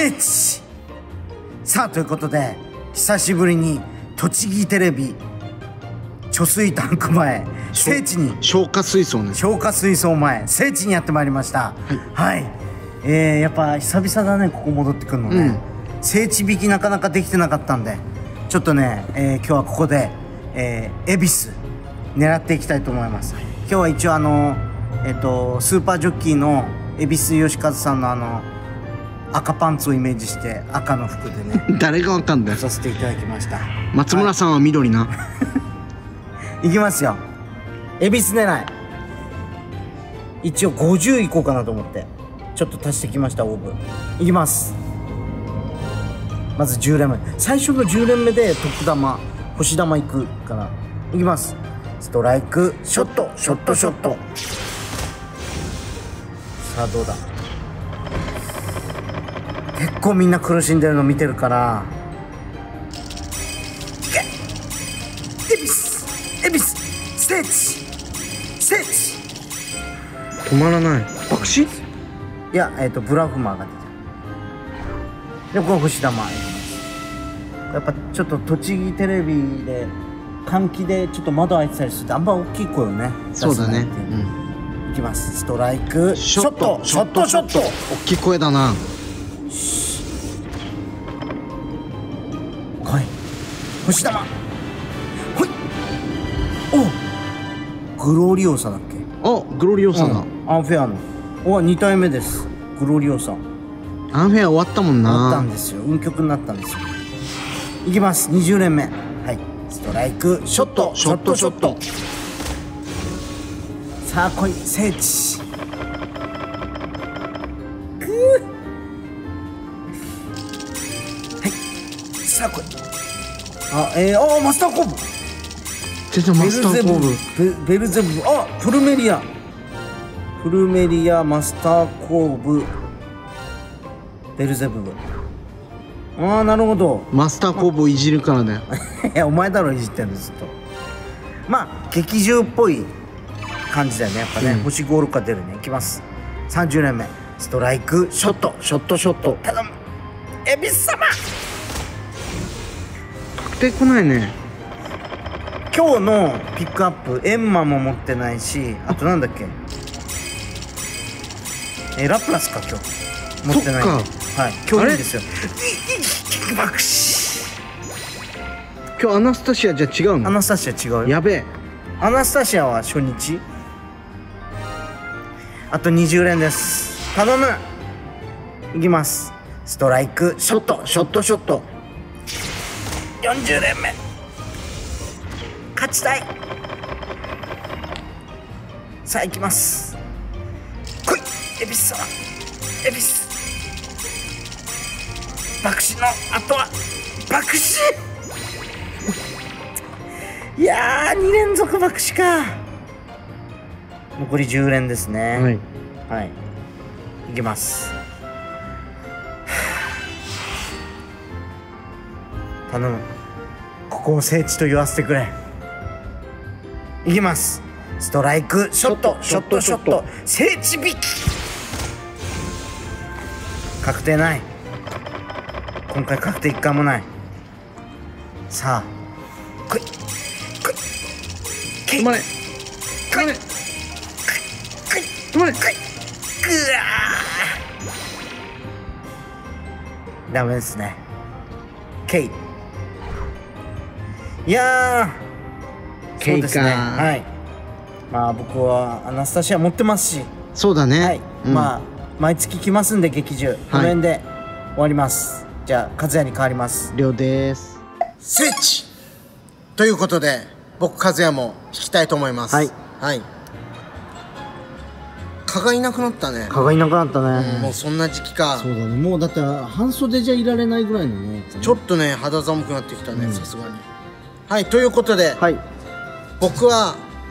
聖地。さあということで久しぶりに栃木テレビ貯水タンク前聖地に消火水槽ね。 消火水槽前聖地にやってまいりました。はい、やっぱ久々だね、ここ戻ってくるのね。聖地引きなかなかできてなかったんで、ちょっとね、今日はここで、恵比寿狙っていきたいと思います。今日は一応スーパージョッキーの恵比寿義和さんの赤パンツをイメージして赤の服でね誰がわかんだよ。 させていただきました。 松村さんは緑な。 いきますよ。恵比寿狙い一応50いこうかなと思ってちょっと足してきました。オーブンいきます。まず10連目、最初の10連目でトップ玉星玉いくから、いきます。ストライクショットショットショット。さあどうだ。結構みんな苦しんでるの見てるから、恵比寿恵比寿ステージステージ止まらない。爆死。 いやブラフマーが出てる。でこの星玉いきます。やっぱちょっと栃木テレビで換気でちょっと窓開いてたりするとあんま大きい声をねそうだね。 いきます。ストライクショットショットショット。 大きい声だな。 はい星玉ほい。おグローリオサだっけ。 あ、グロリオサだ。 アンフェアの2体目です。グローリオサアンフェア終わったもんな。 終わったんですよ。運極になったんですよ。いきます。20連目。はい、ストライクショットショットショット。さあ来い聖地。はいさあ来い。マスターコーブ。 全然マスターコーブ。 ベルゼブブ。プルメリアマスターコーブベルゼブブ。なるほど。 マスターコーブをいじるからだよ。 いやお前だろいじってんのずっと。まあ劇中っぽい感じだよねやっぱね。星5、6が出るね。いきます。30連目ストライクショットショットショット。頼む恵比寿様。 確定来ないね。 今日のピックアップエンマも持ってないし、あとなんだっけ、ラプラスか今日持ってないんで。はい今日いいんですよ。爆死。 今日アナスタシアじゃ違うの。 アナスタシア違うよ。 やべえ。 アナスタシアは初日。あと20連です。頼む。いきます。ストライクショットショットショット。40連目勝ちたい。さあ行きます。来い恵比寿様恵比寿。爆死の後は爆死。いやー2連続爆死か。残り10連ですね。はい、いきます。頼むここを聖地と言わせてくれ。いきます。ストライクショットショットショット。聖地引き確定ない。今回確定1回もない。さあ来い来い止まれ止まれ止まれ。 ぐわーダメですね。ケイ。いやーそうですね。はい、まあ僕はアナスタシア持ってますし。 そうだね。 はい、まあ毎月来ますんで劇中この辺で終わります。じゃあ和也に変わります。 りょうです。 聖地ということで僕和也も引きたいと思います。はい蚊がいなくなったね。蚊がいなくなったね。もうそんな時期か。そうだね。もうだって半袖じゃいられないぐらいのね。ちょっとね肌寒くなってきたねさすがに。はいということで僕は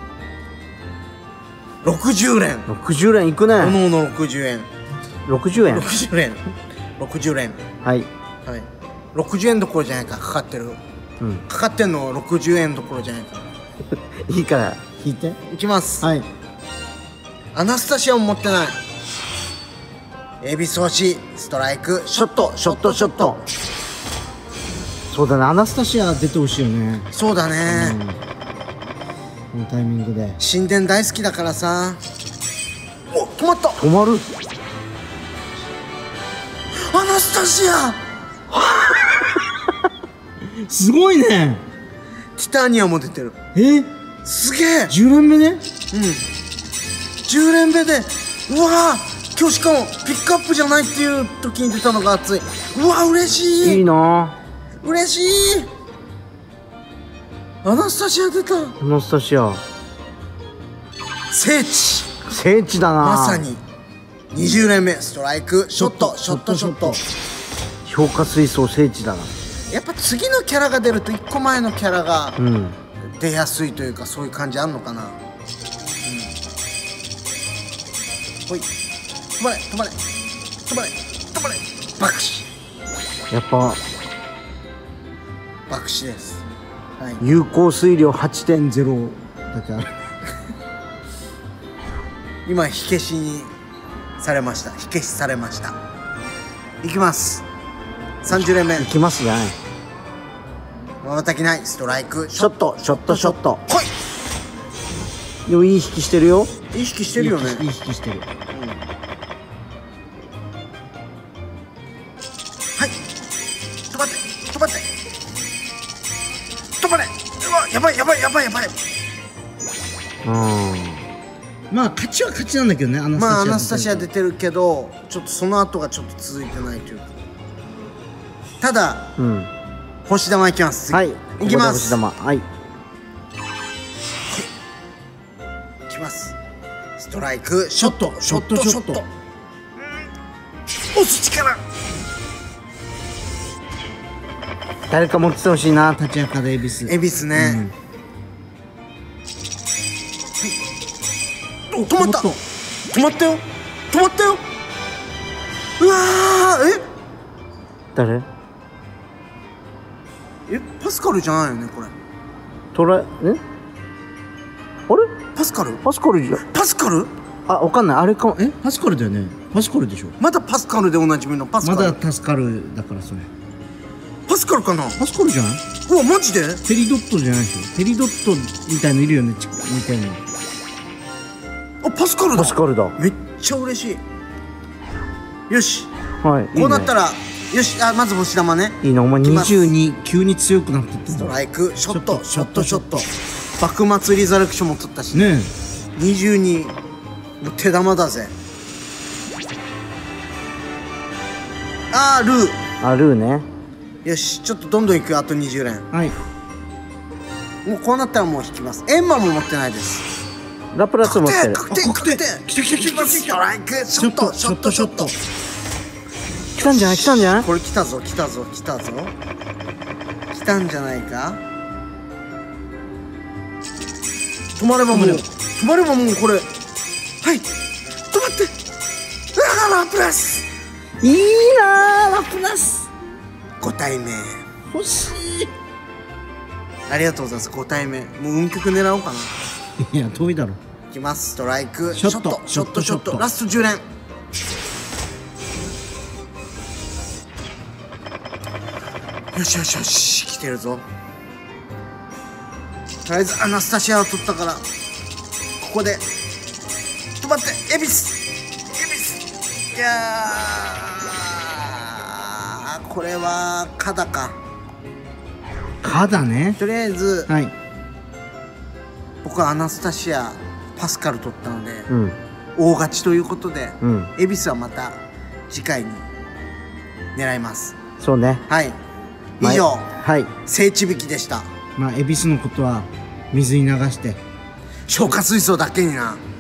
60連。60連いくね。おのおの60円。60円。60円。60円。はい60円どころじゃないかかかってる。かかってんの60円どころじゃないか。いいから引いていきます。はいアナスタシアも持ってない。 恵比寿推しストライクショットショットショット。 そうだね、アナスタシア出てほしいよね。 そうだね、 このタイミングで神殿大好きだからさ。お、止まった。 止まる。 アナスタシアすごいね。 ティタニアも出てる。すげえ。 10連目ね。 10連目で、うわー、今日しかもピックアップじゃないっていう時に出たのが熱い。うわー、嬉しい。 いいな。 嬉しい。アナスタシア出た。 アナスタシア聖地。 聖地だな。 まさに20連目ストライクショットショットショット。 評価水槽聖地だな。 やっぱ次のキャラが出ると1個前のキャラがうん出やすいというか、そういう感じあんのかな。ほい、止まれ止まれ止まれ止まれ。爆死。 やっぱ爆死です。はい、 有効水量 8.0 だけある。 今火消しにされました。火消しされました。いきます。30連目いきますね。 瞬きないストライクショットショットショット。 ほい。 でもいい引きしてるよ。 意識してるよね。 いい引きしてる。 はい、止まって止まって止まれ。うわ、やばいやばいやばいやばい。 まあ勝ちは勝ちなんだけどね。アナスタシア出てるけど、ちょっとその後がちょっと続いてないというか。ただ、星玉いきます。 はい、 いきます。 星玉、はい、 いきます。ストライクショットショットショット。押す力。 誰か持っててほしいな。立ち上がり恵比寿。 恵比寿ね。お、止まった。止まったよ。止まったよ。うわー、 誰？ パスカルじゃないよねこれ。 あれ？ パスカル？ パスカルじゃ。 パスカル？ あ、わかんない。あれかも。パスカルだよね。パスカルでしょ。 まだパスカルでおなじみのパスカル。 まだパスカルだからそれ。 パスカルかな？ パスカルじゃない？ うわ、マジで？ ペリドットじゃないでしょ。ペリドットみたいのいるよね。みたいな。 あ、パスカルだ。 パスカルだ。 めっちゃ嬉しい。よし。 はい。 こうなったら、よし、まず星玉ね。 いいな、お前22急に強くなってってストライクショットショットショット。幕末リザレクションも取ったしね。 22、もう手玉だぜ。 ルーね。 よし、ちょっとどんどんいくよ。あと20連。 はい。 もうこうなったらもう引きます。エンマも持ってないです。 ラプラス持ってる。 確定確定。来た来た来た。ストライクショットショットショット。 来たんじゃない？来たんじゃない？ これ来たぞ来たぞ来たぞ。来たんじゃないか。止まればもうこれ。はい、止まって。ラプラス。 いいな、ラプラス。 5体目欲しい。 ありがとうございます。5体目。もう運曲狙おうかな。 いや、遠いだろ。 いきます。ストライクショットショットショット。ラスト10連。よしよしよし、来てるぞ。とりあえずアナスタシアを取ったから、ここで止まって。恵比寿。いやー、これはカダか。 カダね。 とりあえず、 はい。 僕はアナスタシアパスカル取ったので、 うん。 大勝ちということで、 うん。 恵比寿はまた次回に狙います。 そうね。 はい、以上、 はい。 聖地引きでした。 まあ恵比寿のことは水に流して。 消化水槽だけにな。